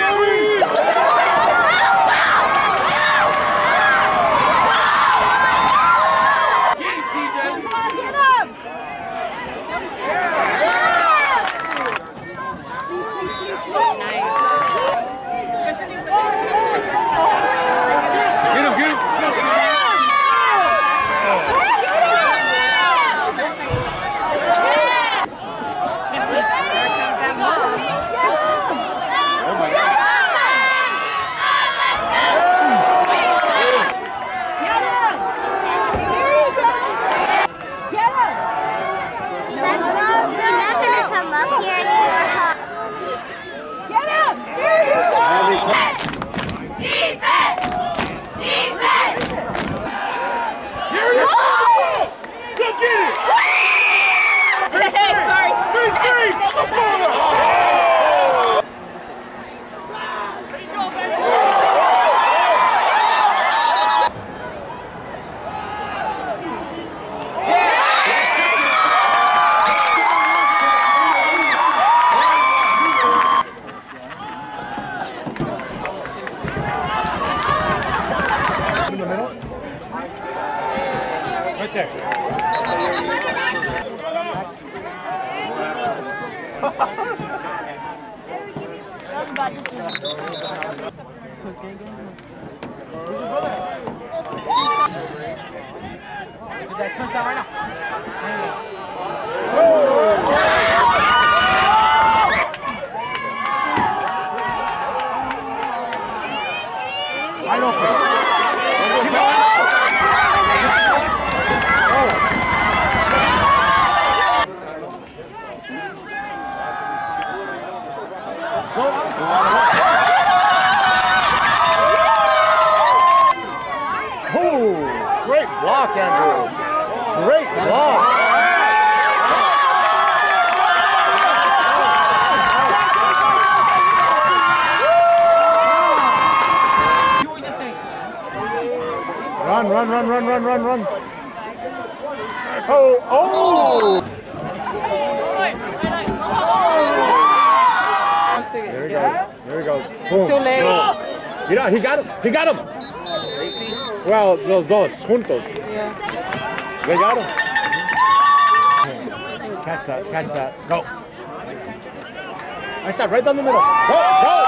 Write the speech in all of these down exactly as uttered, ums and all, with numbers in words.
Great block, Andrew. Great block. Run, run, run, run, run, run, run. Oh, oh! There he goes. There he goes. Boom. Too late. You know, he got him. He got him. Well, los dos, juntos. Yeah. They got him. Catch that, catch that. Go. Right there, right down the middle. Go, go!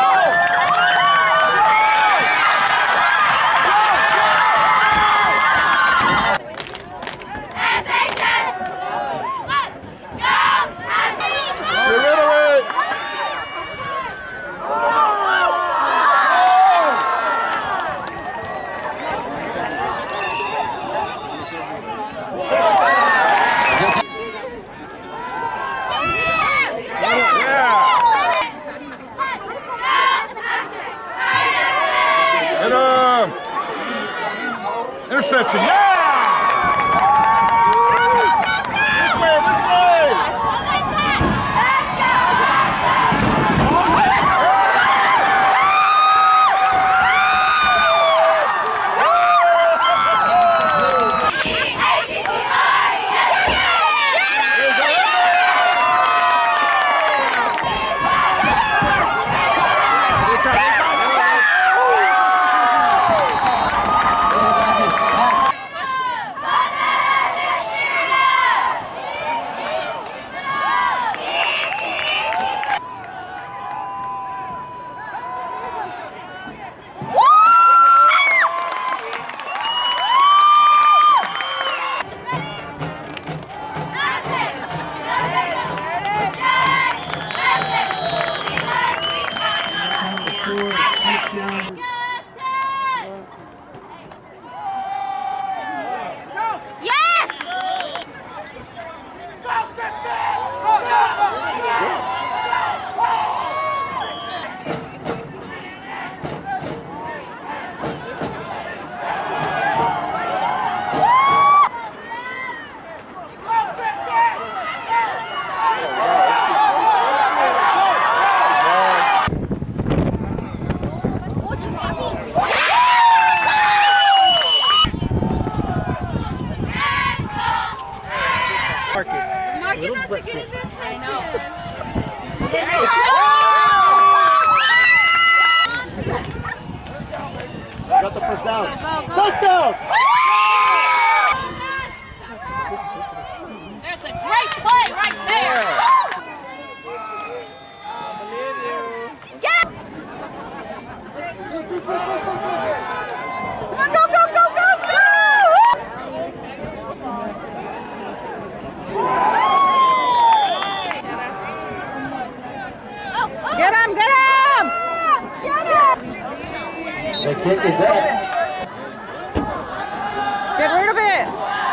Get him, get him! The kick is up. Get rid of it!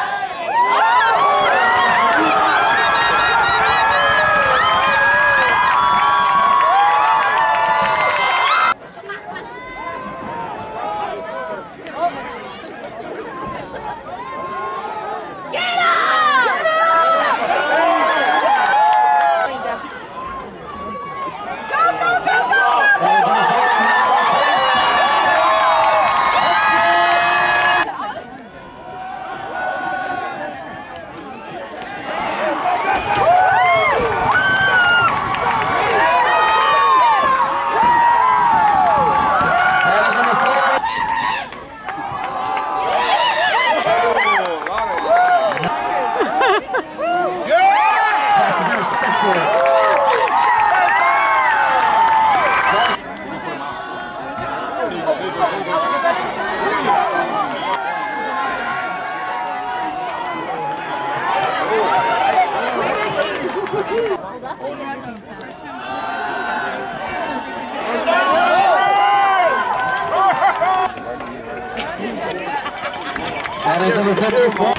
That is number fifty-four.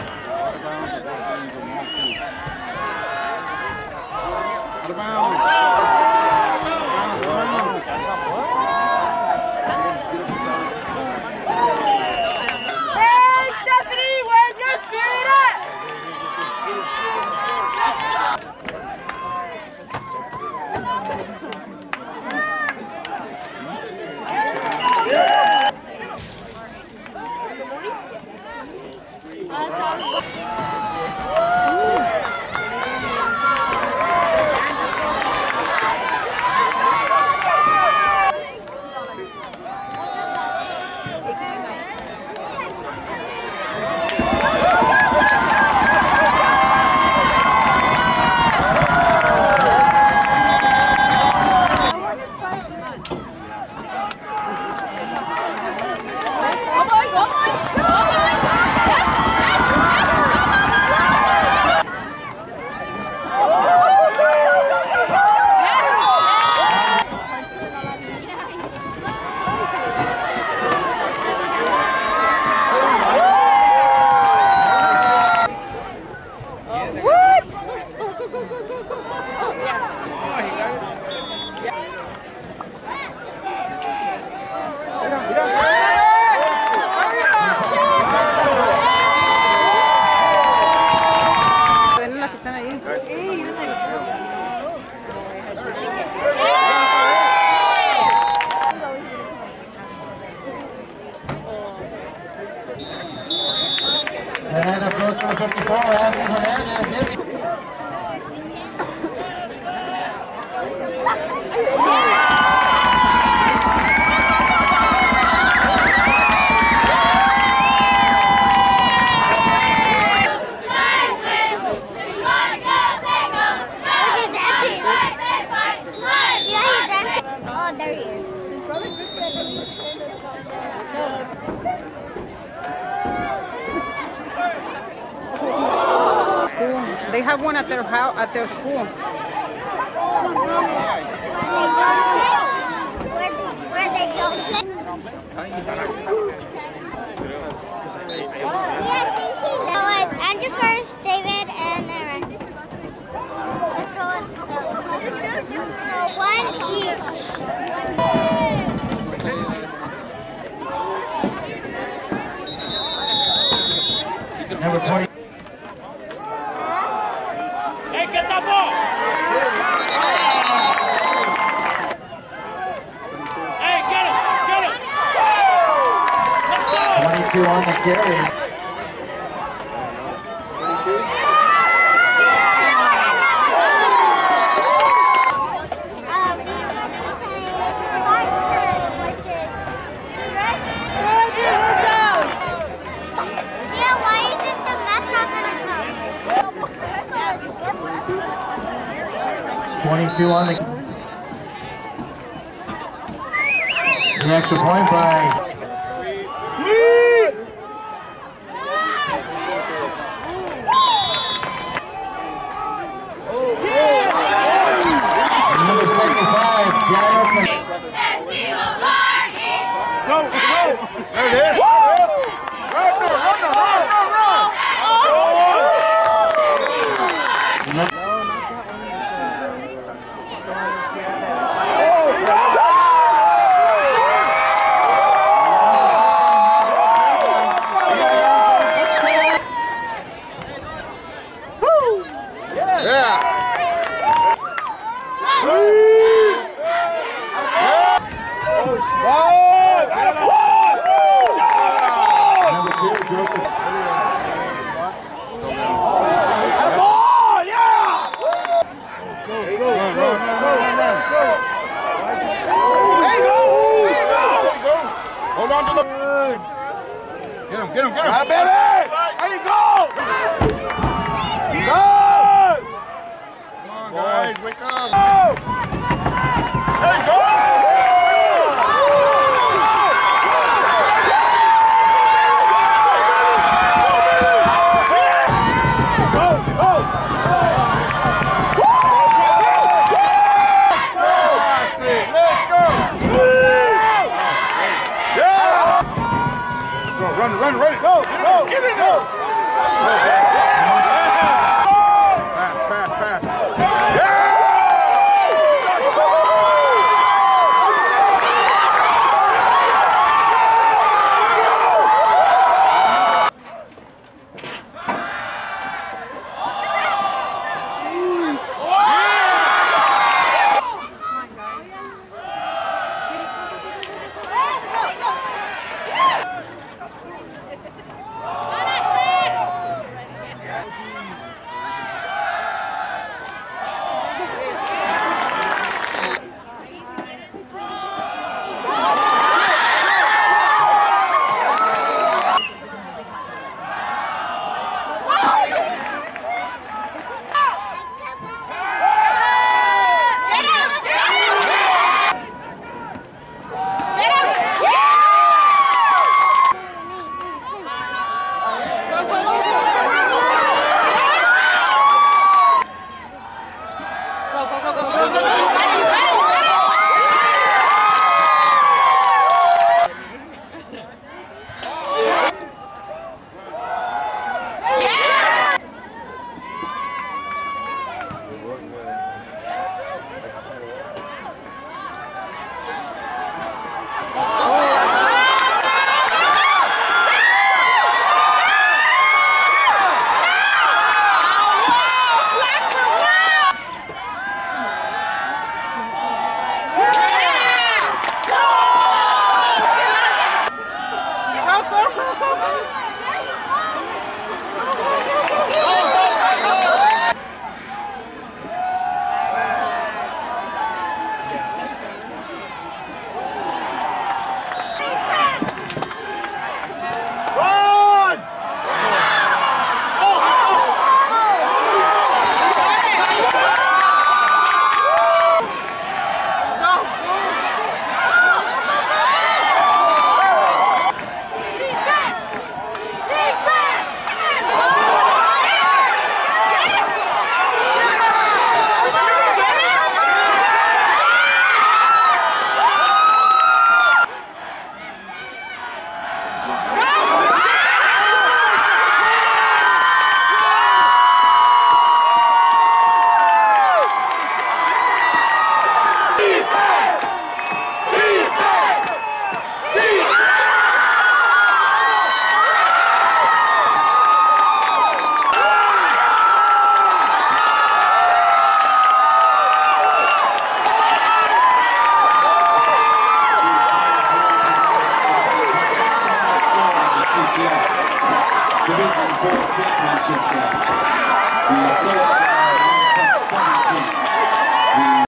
Hey, Stephanie, where's your spirit at? And of course, number fifty-four, Anthony Hernandez. Oh, there he is. School. They have one at their house, at their school. Where they don't play. Yeah, I think he knows. So it's Andrew first, David, and Aaron. Let's go with the so one each. Number twenty. Hey, get that ball! Hey, get him! Get him! Let's go! twenty-two on the carry. twenty-two on the The extra point by number seventy-five, Jared. Go, go! There it is! Run, run, run, run, run, run! Hold on to the... Get him, get him, get him. Right, baby! There you go! Good! Come on, guys, wake up. Go! There you go! Run, run, run, go, go, get in there!